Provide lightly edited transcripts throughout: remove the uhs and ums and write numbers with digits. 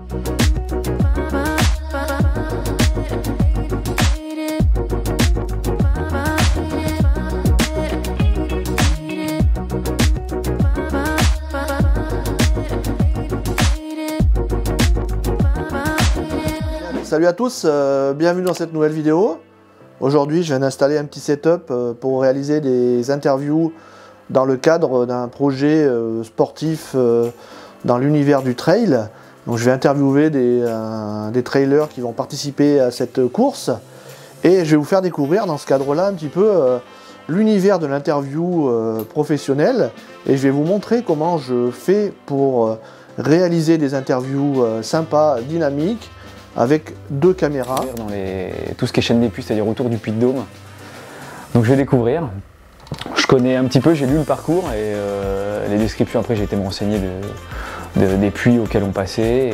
Salut à tous, bienvenue dans cette nouvelle vidéo. Aujourd'hui, je viens d'installer un petit setup pour réaliser des interviews dans le cadre d'un projet sportif dans l'univers du trail. Donc, je vais interviewer des trailers qui vont participer à cette course et je vais vous faire découvrir dans ce cadre-là un petit peu l'univers de l'interview professionnelle et je vais vous montrer comment je fais pour réaliser des interviews sympas, dynamiques, avec deux caméras. Dans tout ce qui est chaîne des puits, c'est-à-dire autour du Puy-de-Dôme. Donc je vais découvrir. Je connais un petit peu, j'ai lu le parcours et les descriptions. Après, j'ai été me renseigner des puits auxquels on passait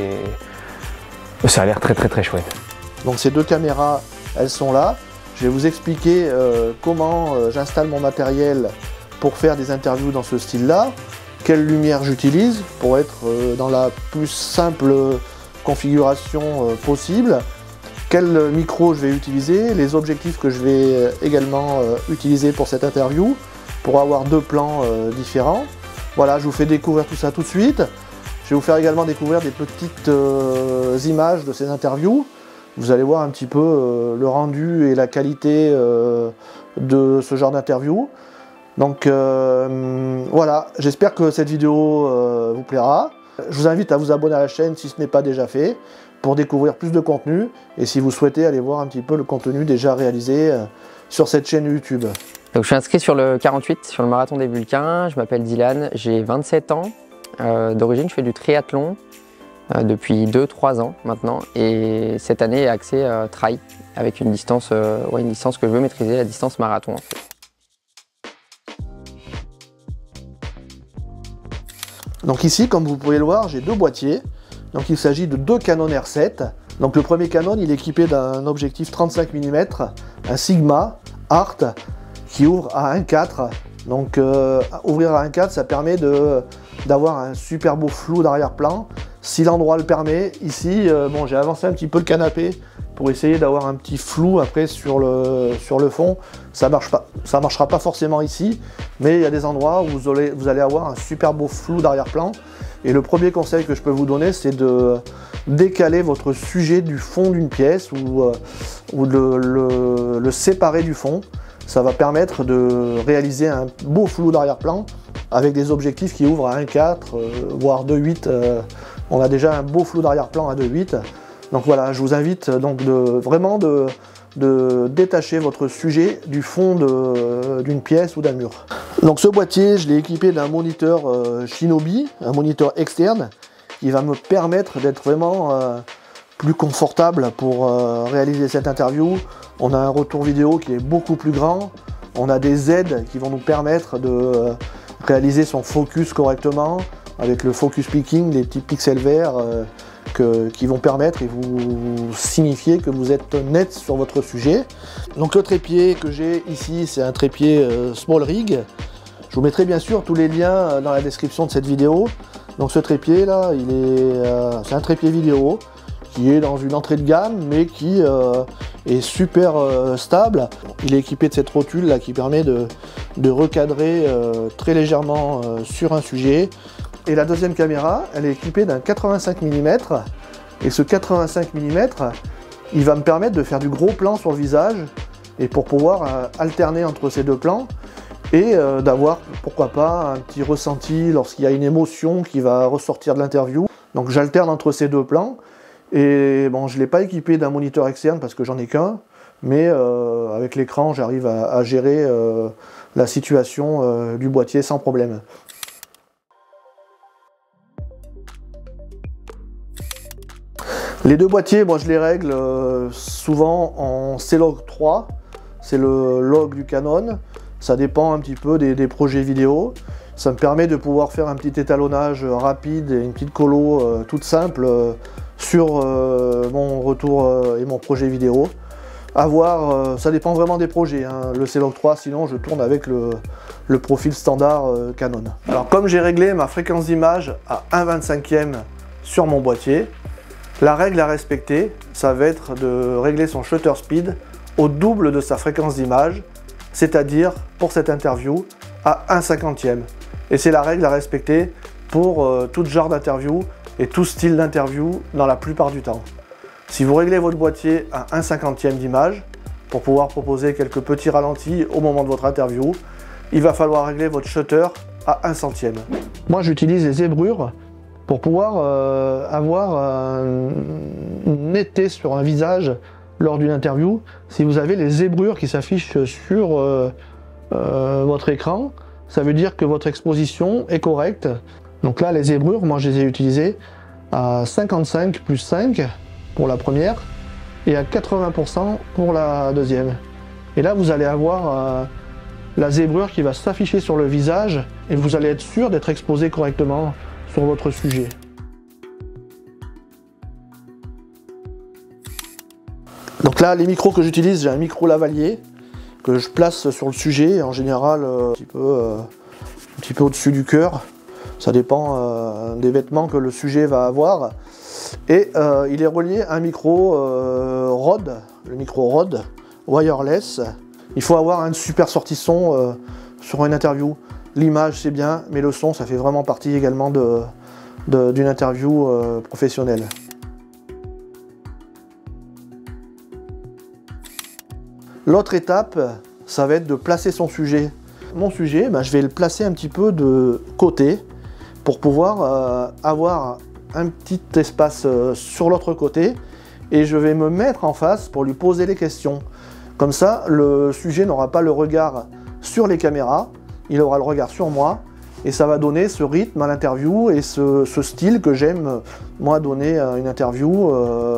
et ça a l'air très chouette. Donc ces deux caméras, elles sont là. Je vais vous expliquer comment j'installe mon matériel pour faire des interviews dans ce style-là, quelle lumière j'utilise pour être dans la plus simple configuration possible, quel micro je vais utiliser, les objectifs que je vais également utiliser pour cette interview, pour avoir deux plans différents. Voilà, je vous fais découvrir tout ça tout de suite. Je vais vous faire également découvrir des petites images de ces interviews. Vous allez voir un petit peu le rendu et la qualité de ce genre d'interview. Donc voilà, j'espère que cette vidéo vous plaira. Je vous invite à vous abonner à la chaîne si ce n'est pas déjà fait pour découvrir plus de contenu et si vous souhaitez aller voir un petit peu le contenu déjà réalisé sur cette chaîne YouTube. Donc, je suis inscrit sur le 48, sur le marathon des Vulcains. Je m'appelle Dylan, j'ai 27 ans. D'origine, je fais du triathlon depuis 2-3 ans maintenant et cette année est axée trail avec une distance que je veux maîtriser, la distance marathon en fait. Donc ici, comme vous pouvez le voir, j'ai deux boîtiers. Donc il s'agit de deux Canon R7. Donc le premier Canon, il est équipé d'un objectif 35 mm, un Sigma Art qui ouvre à 1.4. Donc ouvrir à 1.4, ça permet d'avoir un super beau flou d'arrière-plan. Si l'endroit le permet, ici, bon, j'ai avancé un petit peu le canapé pour essayer d'avoir un petit flou après sur le fond. Ça marchera pas forcément ici, mais il y a des endroits où vous allez avoir un super beau flou d'arrière-plan. Et le premier conseil que je peux vous donner, c'est de décaler votre sujet du fond d'une pièce ou de le séparer du fond. Ça va permettre de réaliser un beau flou d'arrière-plan avec des objectifs qui ouvrent à 1.4, voire 2.8. On a déjà un beau flou d'arrière-plan à 2.8. Donc voilà, je vous invite donc vraiment de détacher votre sujet du fond d'une pièce ou d'un mur. Donc ce boîtier, je l'ai équipé d'un moniteur Shinobi, un moniteur externe, qui va me permettre d'être vraiment plus confortable pour réaliser cette interview. On a un retour vidéo qui est beaucoup plus grand, on a des aides qui vont nous permettre de réaliser son focus correctement, avec le focus picking, les petits pixels verts qui vont permettre et vous signifier que vous êtes net sur votre sujet. Donc le trépied que j'ai ici, c'est un trépied Small Rig. Je vous mettrai bien sûr tous les liens dans la description de cette vidéo. Donc ce trépied là, c'est un trépied vidéo qui est dans une entrée de gamme mais qui est super stable. Il est équipé de cette rotule là qui permet de recadrer très légèrement sur un sujet. Et la deuxième caméra, elle est équipée d'un 85 mm. Et ce 85 mm, il va me permettre de faire du gros plan sur le visage et pour pouvoir alterner entre ces deux plans et d'avoir, pourquoi pas, un petit ressenti lorsqu'il y a une émotion qui va ressortir de l'interview. Donc j'alterne entre ces deux plans. Et bon, je ne l'ai pas équipé d'un moniteur externe parce que j'en ai qu'un, mais avec l'écran, j'arrive à gérer la situation du boîtier sans problème. Les deux boîtiers, moi je les règle souvent en C-Log 3, c'est le log du Canon. Ça dépend un petit peu des projets vidéo. Ça me permet de pouvoir faire un petit étalonnage rapide et une petite colo toute simple sur mon retour et mon projet vidéo. À voir, ça dépend vraiment des projets, hein. Le C-Log 3, sinon je tourne avec le profil standard Canon. Alors comme j'ai réglé ma fréquence d'image à 1/25e sur mon boîtier, La règle à respecter, ça va être de régler son shutter speed au double de sa fréquence d'image, c'est-à-dire pour cette interview à 1/50e. Et c'est la règle à respecter pour tout genre d'interview et tout style d'interview dans la plupart du temps. Si vous réglez votre boîtier à 1/50e d'image, pour pouvoir proposer quelques petits ralentis au moment de votre interview, il va falloir régler votre shutter à 1/100e. Moi j'utilise les zébrures pour pouvoir avoir une netteté sur un visage lors d'une interview. Si vous avez les zébrures qui s'affichent sur votre écran, ça veut dire que votre exposition est correcte. Donc là les zébrures, moi je les ai utilisées à 55 plus 5 pour la première et à 80% pour la deuxième. Et là vous allez avoir la zébrure qui va s'afficher sur le visage et vous allez être sûr d'être exposé correctement sur votre sujet. Donc là, les micros que j'utilise, j'ai un micro lavalier que je place sur le sujet, en général un petit peu au-dessus du cœur. Ça dépend des vêtements que le sujet va avoir. Et il est relié à un micro Rode, le micro Rode wireless. Il faut avoir un super sortie son sur une interview. L'image c'est bien, mais le son ça fait vraiment partie également d'une interview professionnelle. L'autre étape, ça va être de placer son sujet. Mon sujet, je vais le placer un petit peu de côté pour pouvoir avoir un petit espace sur l'autre côté et je vais me mettre en face pour lui poser les questions. Comme ça, le sujet n'aura pas le regard sur les caméras, il aura le regard sur moi et ça va donner ce rythme à l'interview et ce style que j'aime moi donner à une interview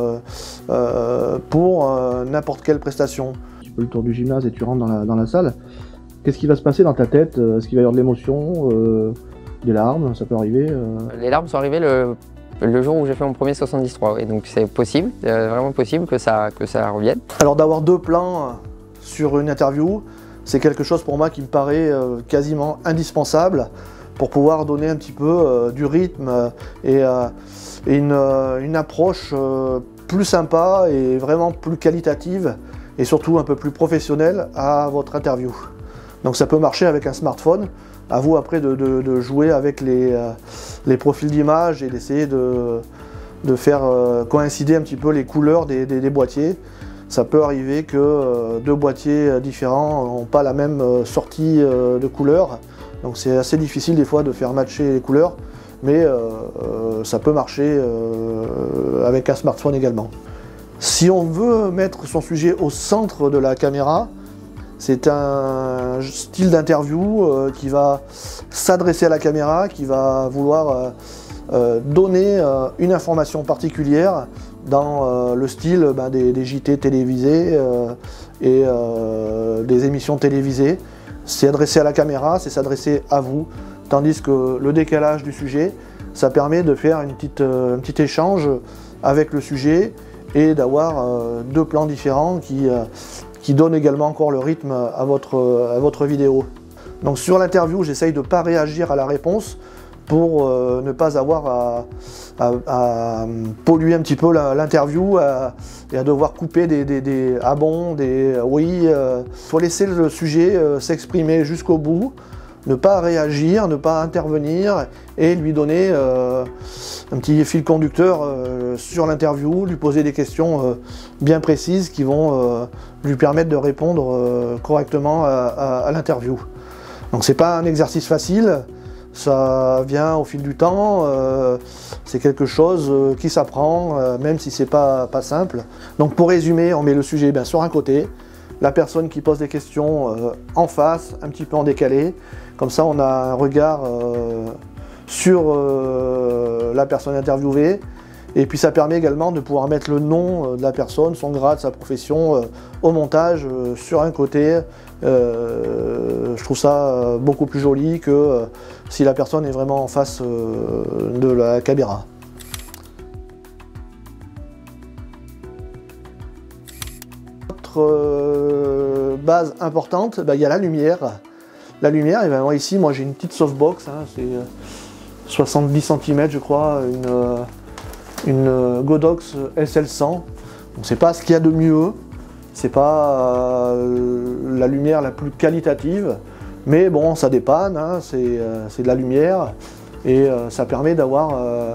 pour n'importe quelle prestation. Tu fais le tour du gymnase et tu rentres dans la salle. Qu'est-ce qui va se passer dans ta tête? Est-ce qu'il va y avoir de l'émotion, des larmes? Ça peut arriver Les larmes sont arrivées le jour où j'ai fait mon premier 73, et donc c'est possible, vraiment possible que ça revienne. Alors d'avoir deux plans sur une interview, c'est quelque chose pour moi qui me paraît quasiment indispensable pour pouvoir donner un petit peu du rythme et une approche plus sympa et vraiment plus qualitative et surtout un peu plus professionnelle à votre interview. Donc ça peut marcher avec un smartphone. À vous après de jouer avec les profils d'image et d'essayer de faire coïncider un petit peu les couleurs des boîtiers. Ça peut arriver que deux boîtiers différents n'ont pas la même sortie de couleurs. Donc c'est assez difficile des fois de faire matcher les couleurs, mais ça peut marcher avec un smartphone également. Si on veut mettre son sujet au centre de la caméra, c'est un style d'interview qui va s'adresser à la caméra, qui va vouloir donner une information particulière dans le style des JT télévisés et des émissions télévisées. C'est adressé à la caméra, c'est s'adresser à vous, tandis que le décalage du sujet, ça permet de faire un petit échange avec le sujet et d'avoir deux plans différents qui donnent également encore le rythme à votre vidéo. Donc sur l'interview, j'essaye de ne pas réagir à la réponse pour ne pas avoir à polluer un petit peu l'interview et à devoir couper des ah bon, des oui. Faut laisser le sujet s'exprimer jusqu'au bout, ne pas réagir, ne pas intervenir et lui donner un petit fil conducteur sur l'interview, lui poser des questions bien précises qui vont lui permettre de répondre correctement à l'interview. Donc c'est pas un exercice facile, ça vient au fil du temps, c'est quelque chose qui s'apprend, même si c'est pas simple. Donc pour résumer, on met le sujet bien sur un côté, la personne qui pose des questions en face, un petit peu en décalé, comme ça on a un regard sur la personne interviewée, et puis ça permet également de pouvoir mettre le nom de la personne, son grade, sa profession au montage sur un côté. Je trouve ça beaucoup plus joli que si la personne est vraiment en face de la caméra. Autre base importante, il y a la lumière. La lumière, et moi, ici, j'ai une petite softbox, c'est 70 cm je crois, une Godox SL100. C'est pas ce qu'il y a de mieux, c'est pas la lumière la plus qualitative, mais bon, ça dépanne, hein, c'est de la lumière et ça permet d'avoir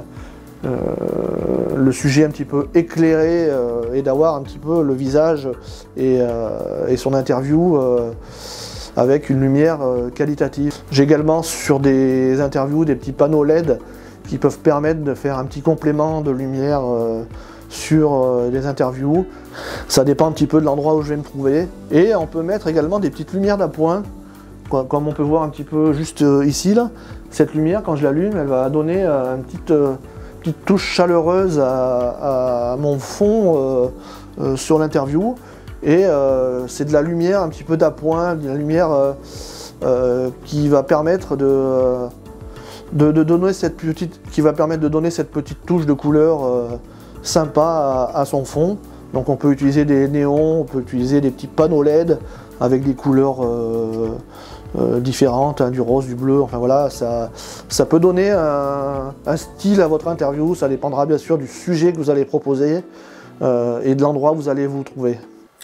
le sujet un petit peu éclairé et d'avoir un petit peu le visage et son interview avec une lumière qualitative. J'ai également sur des interviews des petits panneaux LED qui peuvent permettre de faire un petit complément de lumière sur des interviews. Ça dépend un petit peu de l'endroit où je vais me trouver. Et on peut mettre également des petites lumières d'appoint, comme on peut voir un petit peu juste ici. Là. Cette lumière, quand je l'allume, elle va donner une petite touche chaleureuse à mon fond sur l'interview. Et c'est de la lumière un petit peu d'appoint, de la lumière qui va permettre de donner cette petite touche de couleur sympa à son fond. Donc on peut utiliser des néons, on peut utiliser des petits panneaux LED avec des couleurs différentes, hein, du rose, du bleu, enfin voilà, ça peut donner un style à votre interview. Ça dépendra bien sûr du sujet que vous allez proposer et de l'endroit où vous allez vous trouver.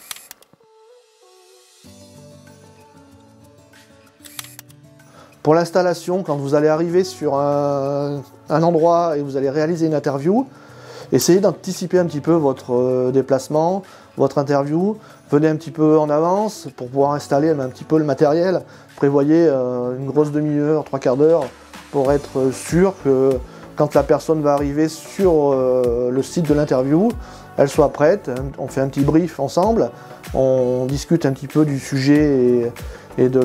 Pour l'installation, quand vous allez arriver sur un endroit et vous allez réaliser une interview, essayez d'anticiper un petit peu votre déplacement, votre interview. Venez un petit peu en avance pour pouvoir installer un petit peu le matériel. Prévoyez une grosse demi-heure, 3/4 d'heure pour être sûr que quand la personne va arriver sur le site de l'interview, elle soit prête. On fait un petit brief ensemble, on discute un petit peu du sujet et de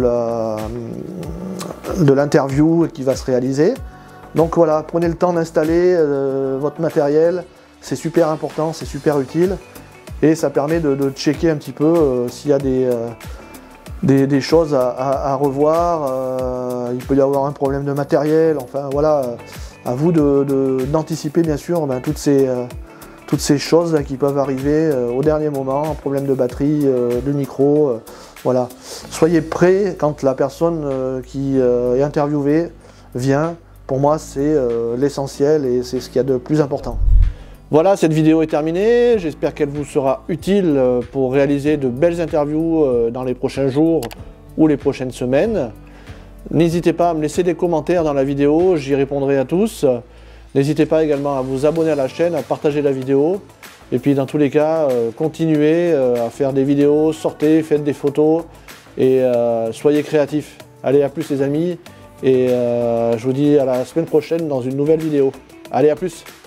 l'interview qui va se réaliser. Donc voilà, prenez le temps d'installer votre matériel, c'est super important, c'est super utile et ça permet de checker un petit peu s'il y a des choses à revoir, il peut y avoir un problème de matériel, enfin voilà, à vous d'anticiper bien sûr toutes ces choses là, qui peuvent arriver au dernier moment, un problème de batterie, de micro, voilà. Soyez prêts quand la personne qui est interviewée vient. Pour moi, c'est l'essentiel et c'est ce qu'il y a de plus important. Voilà, cette vidéo est terminée. J'espère qu'elle vous sera utile pour réaliser de belles interviews dans les prochains jours ou les prochaines semaines. N'hésitez pas à me laisser des commentaires dans la vidéo, j'y répondrai à tous. N'hésitez pas également à vous abonner à la chaîne, à partager la vidéo. Et puis dans tous les cas, continuez à faire des vidéos, sortez, faites des photos et soyez créatifs. Allez, à plus les amis et je vous dis à la semaine prochaine dans une nouvelle vidéo. Allez, à plus!